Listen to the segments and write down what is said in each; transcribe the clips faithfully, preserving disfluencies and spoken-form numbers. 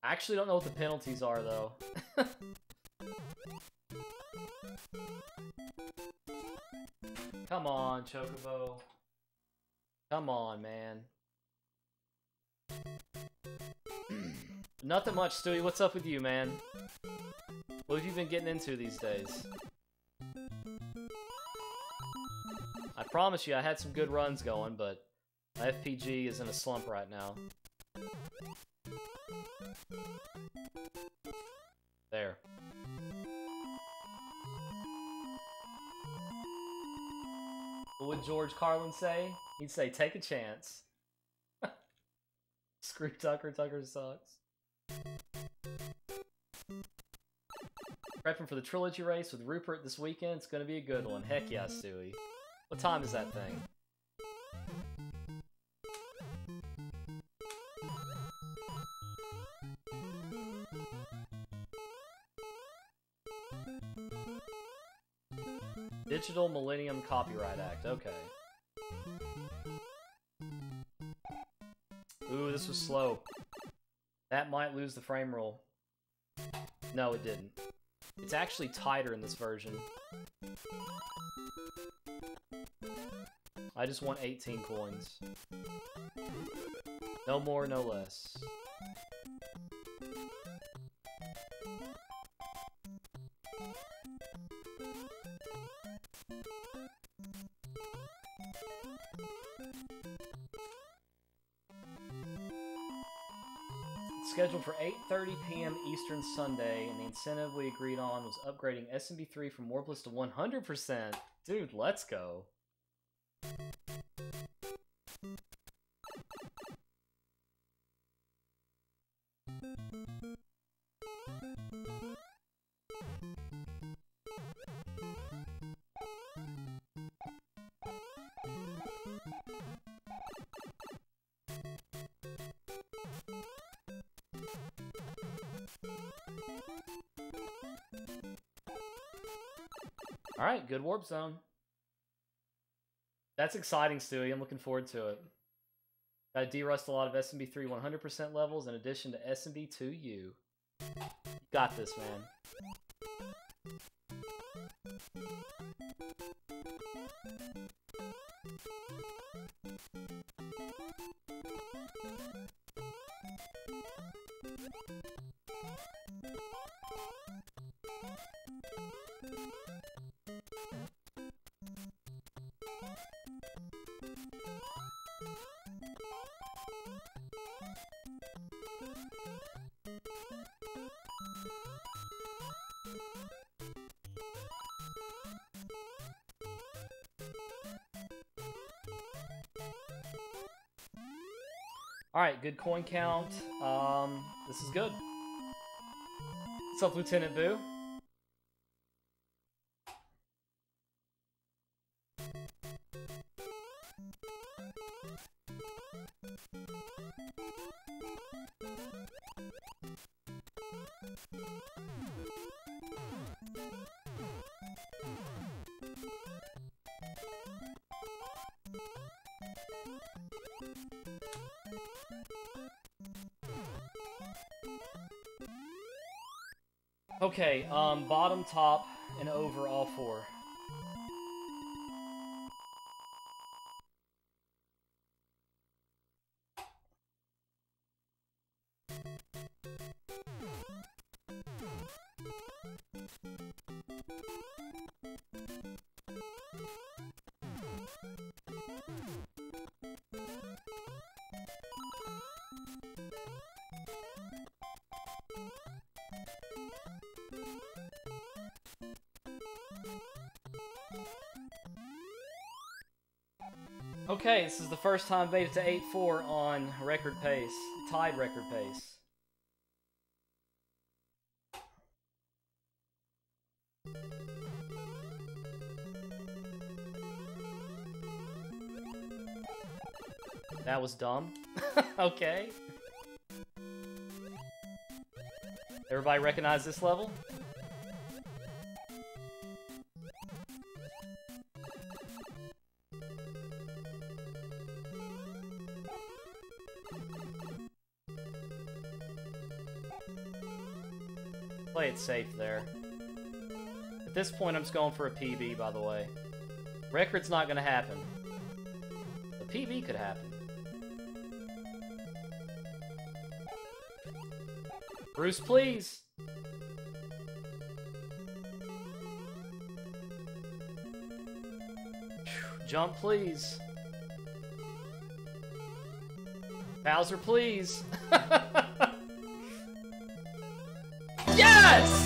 I actually don't know what the penalties are, though. Come on, Chocobo. Come on, man. Nothing much, Stewie. What's up with you, man? What have you been getting into these days? I promise you, I had some good runs going, but my F P G is in a slump right now. There. What would George Carlin say? He'd say, take a chance. Screw Tucker, Tucker sucks. Prepping for the trilogy race with Rupert this weekend. It's gonna be a good one. Heck yeah, Stewie. What time is that thing? Digital Millennium Copyright Act, okay. Ooh, this was slow. That might lose the frame roll. No, it didn't. It's actually tighter in this version. I just want eighteen coins. No more, no less. Scheduled for eight thirty p m Eastern Sunday, and the incentive we agreed on was upgrading S M B three from Warbless to one hundred percent. Dude, let's go. Alright, good warp zone. That's exciting, Stewie. I'm looking forward to it. Gotta de-rust a lot of S M B three one hundred percent levels in addition to S M B two U. Got this, man. Alright, good coin count. Um, this is good. What's up, Lieutenant Boo? Okay, um, bottom, top, and over all four. Okay, this is the first time I've made it to eight four on record pace. Tied record pace. That was dumb. Okay. Everybody recognize this level? Play it safe there. At this point, I'm just going for a P B, by the way. Record's not gonna happen. A P B could happen. Bruce, please! Jump, please. Bowser, please. Yes!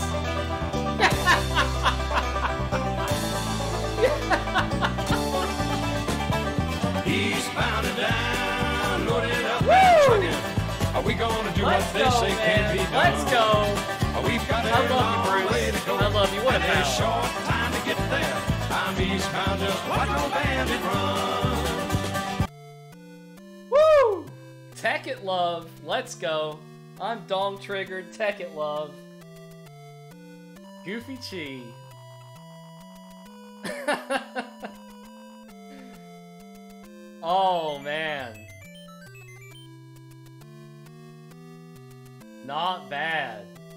He's bounded down, loaded up and trucking. Are we gonna do Let's what they go, say man. can't be done? Let's go. We've got a I love long you, way Bruce. to go. I love you. What a and a pal. short time to get there. I'm eastbound, just watch old bandit run. Woo! Tech it, love. Let's go. I'm dong triggered. Tech it, love. Goofy Chi. Oh, man. Not bad.